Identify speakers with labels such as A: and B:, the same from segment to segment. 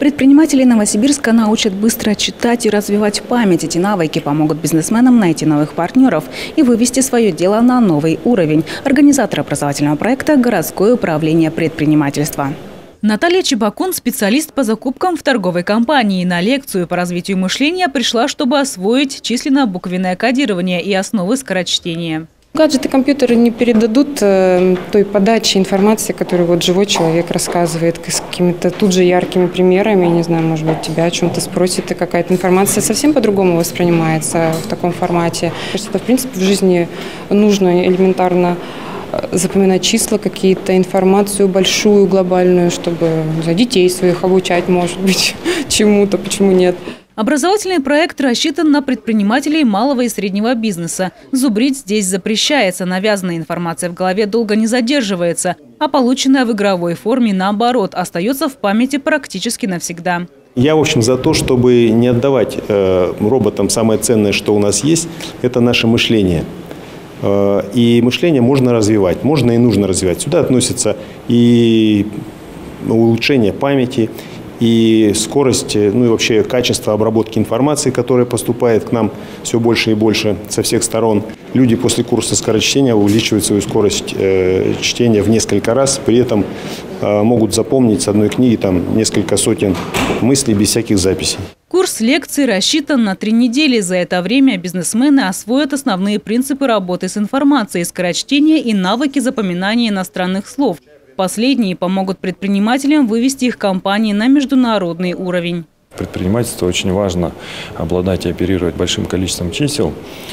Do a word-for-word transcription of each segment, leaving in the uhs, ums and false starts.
A: Предприниматели Новосибирска научат быстро читать и развивать память. Эти навыки помогут бизнесменам найти новых партнеров и вывести свое дело на новый уровень. Организатор образовательного проекта – городское управление предпринимательства. Наталья Чебакун – специалист по закупкам в торговой компании. На лекцию по развитию мышления пришла, чтобы освоить численно-буквенное кодирование и основы скорочтения.
B: Гаджеты, компьютеры не передадут э, той подачи информации, которую вот живой человек рассказывает, с какими-то тут же яркими примерами. Не знаю, может быть, тебя о чем-то спросит, и какая-то информация совсем по-другому воспринимается в таком формате. Что, в принципе, в жизни нужно элементарно запоминать числа, какие-то, информацию большую, глобальную, чтобы за детей своих обучать, может быть, чему-то, почему нет.
A: Образовательный проект рассчитан на предпринимателей малого и среднего бизнеса. Зубрить здесь запрещается, навязанная информация в голове долго не задерживается, а полученная в игровой форме, наоборот, остается в памяти практически навсегда.
C: Я, в общем, за то, чтобы не отдавать э, роботам самое ценное, что у нас есть, это наше мышление. Э, и мышление можно развивать, можно и нужно развивать. Сюда относятся и улучшение памяти, и скорость, ну и вообще качество обработки информации, которая поступает к нам все больше и больше со всех сторон. Люди после курса скорочтения увеличивают свою скорость э, чтения в несколько раз, при этом э, могут запомнить с одной книги там несколько сотен мыслей без всяких записей.
A: Курс лекций рассчитан на три недели. За это время бизнесмены освоят основные принципы работы с информацией, скорочтения и навыки запоминания иностранных слов. Последние помогут предпринимателям вывести их компании на международный уровень.
D: В предпринимательстве очень важно обладать и оперировать большим количеством чисел.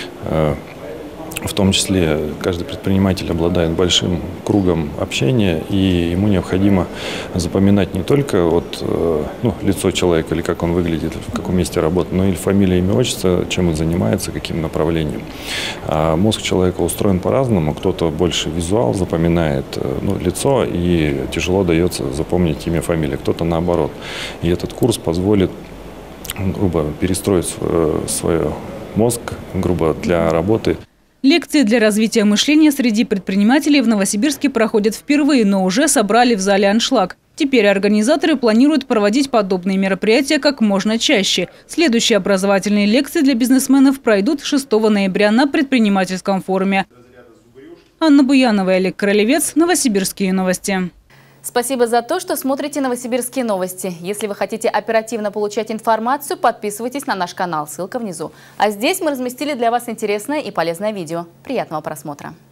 D: В том числе каждый предприниматель обладает большим кругом общения, и ему необходимо запоминать не только вот, ну, лицо человека или как он выглядит, в каком месте работает, но и фамилия, имя, отчество, чем он занимается, каким направлением. А мозг человека устроен по-разному. Кто-то больше визуал запоминает, ну, лицо, и тяжело дается запомнить имя, фамилию. Кто-то наоборот. И этот курс позволит, грубо, перестроить свой мозг, грубо, для работы.
A: Лекции для развития мышления среди предпринимателей в Новосибирске проходят впервые, но уже собрали в зале аншлаг. Теперь организаторы планируют проводить подобные мероприятия как можно чаще. Следующие образовательные лекции для бизнесменов пройдут шестого ноября на предпринимательском форуме. Анна Буянова и Олег Королевец. Новосибирские новости.
E: Спасибо за то, что смотрите «Новосибирские новости». Если вы хотите оперативно получать информацию, подписывайтесь на наш канал. Ссылка внизу. А здесь мы разместили для вас интересное и полезное видео. Приятного просмотра.